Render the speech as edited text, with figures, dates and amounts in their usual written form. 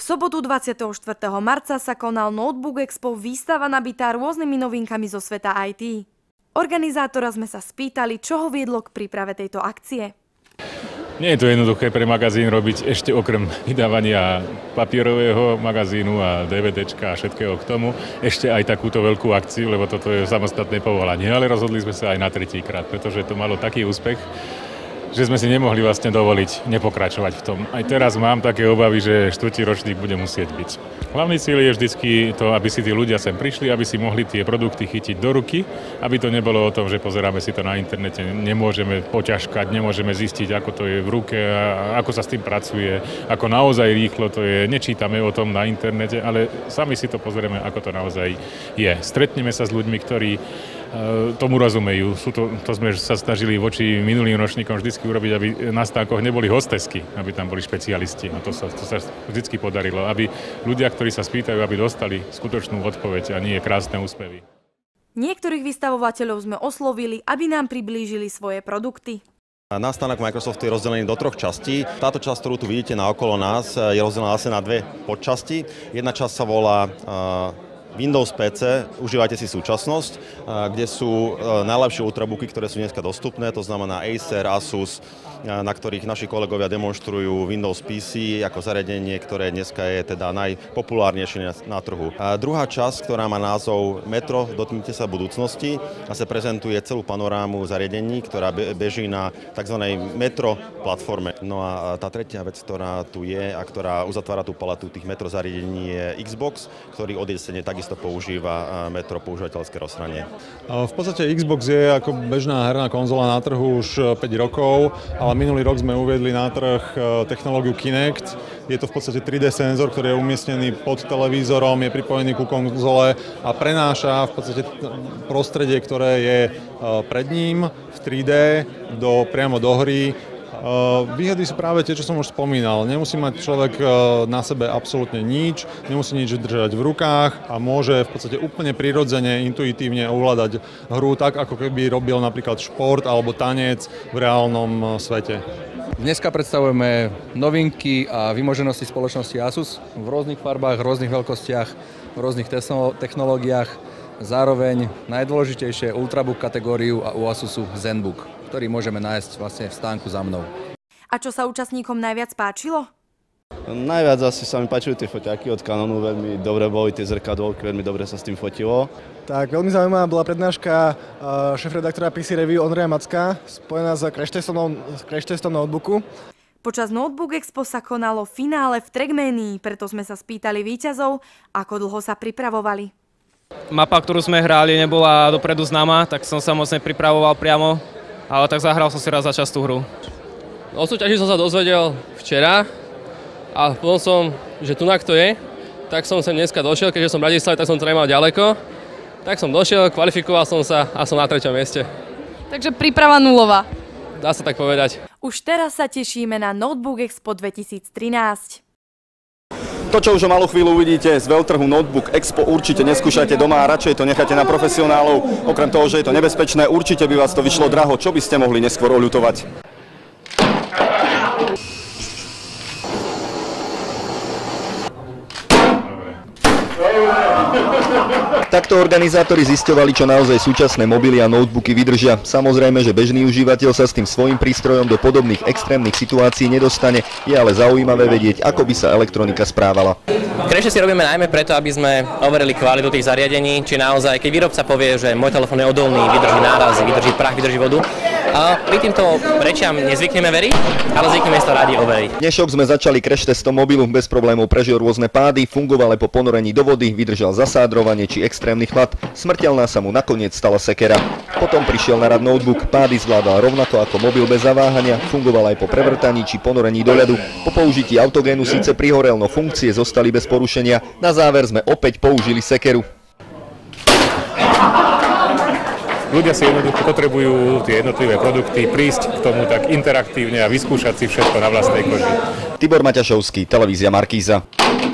sobotu 24. marca sa konal Notebook Expo, výstava nabitá rôznymi novinkami zo sveta IT. Organizátora sme sa spýtali, čo ho viedlo k príprave tejto akcie. Nie je to jednoduché pre magazín robiť ešte okrem vydávania papierového magazínu a DVDčka a všetkého k tomu, ešte aj takúto veľkú akciu, lebo toto je samostatné povolanie. Ale rozhodli sme sa aj na tretíkrát, pretože to malo taký úspech, že sme si nemohli vlastne dovoliť nepokračovať v tom. Aj teraz mám také obavy, že štvrtý ročník bude musieť byť. Hlavný cieľ je vždycky to, aby si tí ľudia sem prišli, aby si mohli tie produkty chytiť do ruky, aby to nebolo o tom, že pozeráme si to na internete, nemôžeme poťažkať, nemôžeme zistiť, ako to je v ruke, ako sa s tým pracuje, ako naozaj rýchlo to je. Nečítame o tom na internete, ale sami si to pozrieme, ako to naozaj je. Stretneme sa s ľuďmi, ktorí tomu rozumejú. To sme sa snažili voči minulým ročníkom vždycky urobiť, aby na stánkoch neboli hostesky, aby tam boli špecialisti. A to sa vždycky podarilo, aby ľudia, ktorí sa spýtajú, aby dostali skutočnú odpoveď a nie krásne úspevy. Niektorých vystavovateľov sme oslovili, aby nám priblížili svoje produkty. Nastánok Microsoftu je rozdelený do troch častí. Táto časť, ktorú tu vidíte naokolo nás, je rozdelená asi na dve podčasti. Jedna časť sa volá Windows PC, užívajte si súčasnosť, kde sú najlepšie ultrabooky, ktoré sú dneska dostupné, to znamená Acer, Asus, na ktorých naši kolegovia demonštrujú Windows PC ako zariadenie, ktoré dneska je teda najpopulárnejšie na trhu. A druhá časť, ktorá má názov Metro, dotknite sa budúcnosti, a sa prezentuje celú panorámu zariadení, ktorá beží na tzv. Metro platforme. No a tá tretia vec, ktorá tu je a ktorá uzatvára tú paletu tých Metro zariadení, je Xbox, ktorý od jesene takisto používa Metro používateľské rozhranie. V podstate Xbox je ako bežná herná konzola na trhu už 5 rokov, ale minulý rok sme uviedli na trh technológiu Kinect. Je to v podstate 3D senzor, ktorý je umiestnený pod televízorom, je pripojený ku konzole a prenáša v podstate prostredie, ktoré je pred ním v 3D priamo do hry. Výhody sú práve tie, čo som už spomínal. Nemusí mať človek na sebe absolútne nič, nemusí nič držať v rukách a môže v podstate úplne prirodzene, intuitívne ovládať hru tak, ako keby robil napríklad šport alebo tanec v reálnom svete. Dneska predstavujeme novinky a vymoženosti spoločnosti Asus v rôznych farbách, v rôznych veľkostiach, v rôznych technológiách. Zároveň najdôležitejšie Ultrabook kategóriu a u Asusu ZenBook, ktorý môžeme nájsť vlastne v stánku za mnou. A čo sa účastníkom najviac páčilo? Najviac asi sa mi páčili tie foťáky od Canonu, veľmi dobre boli tie zrkadlovky, veľmi dobre sa s tým fotilo. Tak veľmi zaujímavá bola prednáška šéfredaktora PC Review Ondreja Macka, spojená s crash testom notebooku. Počas Notebook Expo sa konalo finále v Trackmanii, preto sme sa spýtali víťazov, ako dlho sa pripravovali. Mapa, ktorú sme hrali, nebola dopredu známa, tak som sa moc nepripravoval priamo, ale tak zahral som si raz za čas tú hru. O súťaži som sa dozvedel včera a potom som, že tunak to je, tak som sem dneska došiel, keďže som v Bratislave, tak som to nemal ďaleko. Tak som došiel, kvalifikoval som sa a som na 3. mieste. Takže príprava nulová. Dá sa tak povedať. Už teraz sa tešíme na Notebook Expo 2013. To, čo už o malú chvíľu uvidíte z veľtrhu Notebook Expo, určite neskúšajte doma a radšej to necháte na profesionálov. Okrem toho, že je to nebezpečné, určite by vás to vyšlo draho, čo by ste mohli neskôr oľutovať. Takto organizátori zisťovali, čo naozaj súčasné mobily a notebooky vydržia. Samozrejme, že bežný užívateľ sa s tým svojím prístrojom do podobných extrémnych situácií nedostane, je ale zaujímavé vedieť, ako by sa elektronika správala. Crashe si robíme najmä preto, aby sme overili kvalitu tých zariadení, či naozaj, keď výrobca povie, že môj telefón je odolný, vydrží nárazy, vydrží prach, vydrží vodu. A my týmto rečiam nezvykneme veriť, ale zvykneme si to radi overiť. Dnešok sme začali crash testom mobilu, bez problémov prežil rôzne pády, fungoval aj po ponorení do vody, vydržal zasádrovanie či extrémny chlad. Smrteľná sa mu nakoniec stala sekera. Potom prišiel na rad notebook, pády zvládal rovnako ako mobil bez zaváhania, fungoval aj po prevrtaní či ponorení do ľadu. Po použití autogénu síce prihorel, no funkcie zostali bez porušenia. Na záver sme opäť použili sekeru. Ľudia si jednoducho potrebujú tie jednotlivé produkty, prísť k tomu tak interaktívne a vyskúšať si všetko na vlastnej koži. Tibor Maťašovský, televízia Markíza.